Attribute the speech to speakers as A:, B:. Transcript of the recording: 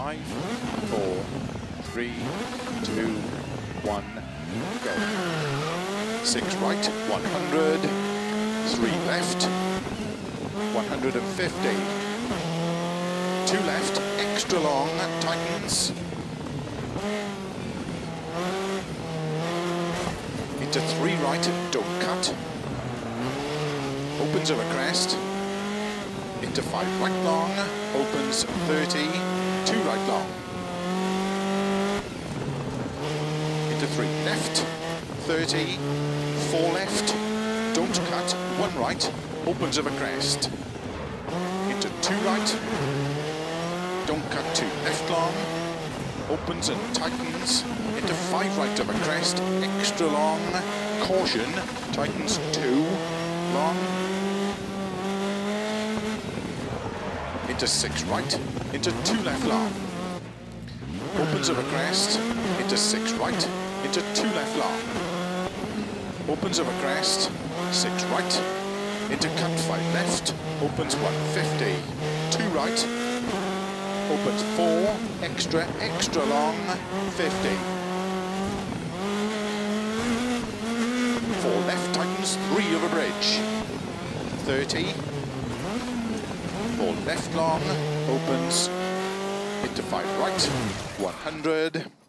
A: 5, 4, 3, 2, 1, go. 6 right, 100, 3 left, 150. 2 left, extra long, tightens. Into 3 right, don't cut. Opens over crest. Into 5 right long, opens 30, 2 right long. Into 3 left, 30, 4 left, don't cut, 1 right, opens over crest. Into 2 right, don't cut, 2 left long, opens and tightens. Into 5 right over crest, extra long, caution, tightens 2 long. Into 6 right, into 2 left long. Opens over crest, into 6 right, into 2 left long. Opens over crest, 6 right, into cut 5 left, opens 150, 2 right, opens 4, extra long, 50. 4 left, tightens 3 over bridge, 30. 4 left long, opens into 5 right, 100.